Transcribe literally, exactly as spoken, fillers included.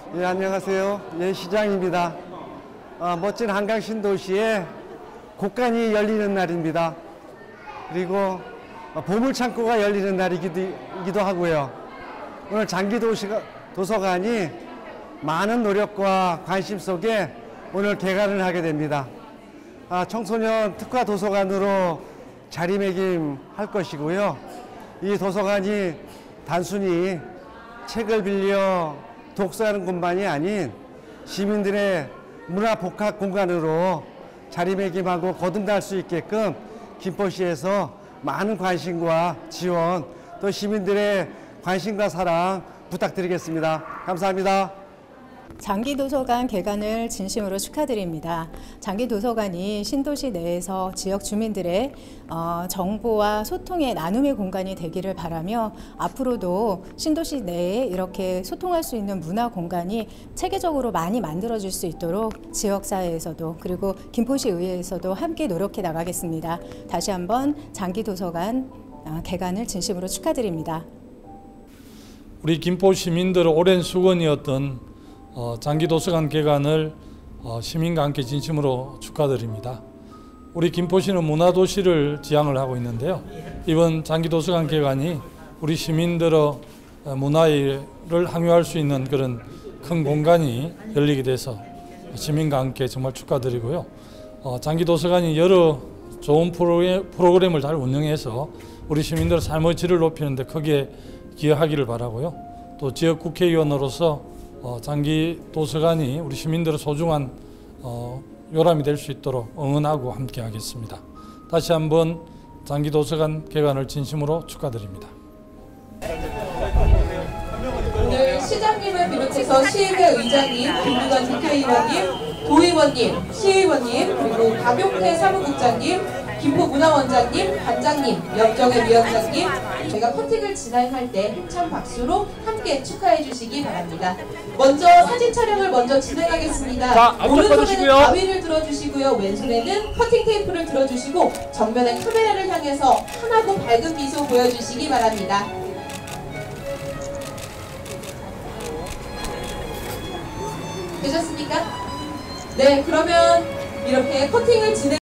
예, 안녕하세요. 예, 시장입니다. 아, 멋진 한강 신도시에 곡간이 열리는 날입니다. 그리고 보물창고가 열리는 날이기도 하고요. 오늘 장기도서관이 많은 노력과 관심 속에 오늘 개관을 하게 됩니다. 아, 청소년 특화 도서관으로 자리매김할 것이고요. 이 도서관이 단순히 책을 빌려 독서하는 곳만이 아닌 시민들의 문화복합 공간으로 자리매김하고 거듭날 수 있게끔 김포시에서 많은 관심과 지원, 또 시민들의 관심과 사랑 부탁드리겠습니다. 감사합니다. 장기도서관 개관을 진심으로 축하드립니다. 장기도서관이 신도시 내에서 지역 주민들의 어, 정보와 소통의 나눔의 공간이 되기를 바라며 앞으로도 신도시 내에 이렇게 소통할 수 있는 문화 공간이 체계적으로 많이 만들어질 수 있도록 지역사회에서도 그리고 김포시 의회에서도 함께 노력해 나가겠습니다. 다시 한번 장기도서관 어, 개관을 진심으로 축하드립니다. 우리 김포 시민들의 오랜 수건이었던 어, 장기도서관 개관을 어, 시민과 함께 진심으로 축하드립니다. 우리 김포시는 문화도시를 지향을 하고 있는데요. 이번 장기도서관 개관이 우리 시민들의 문화를 항유할 수 있는 그런 큰 공간이 열리게 돼서 시민과 함께 정말 축하드리고요. 어, 장기도서관이 여러 좋은 프로그램, 프로그램을 잘 운영해서 우리 시민들의 삶의 질을 높이는 데 크게 기여하기를 바라고요. 또 지역 국회의원으로서 어, 장기도서관이 우리 시민들의 소중한 어, 요람이 될 수 있도록 응원하고 함께 하겠습니다. 다시 한번 장기도서관 개관을 진심으로 축하드립니다. 오늘 시장님을 비롯해서 시의회 의장님, 김두관 국회의원님, 도의원님, 시의원님, 그리고 박용태 사무국장님, 김포문화원장님, 관장님, 염정혜 위원장님, 저희가 커팅을 진행할 때 힘찬 박수로 함께 축하해 주시기 바랍니다. 먼저 사진 촬영을 먼저 진행하겠습니다. 자, 오른손에는 가위를 들어주시고요. 왼손에는 커팅 테이프를 들어주시고 정면에 카메라를 향해서 환하고 밝은 미소 보여주시기 바랍니다. 되셨습니까? 네, 그러면 이렇게 커팅을 진행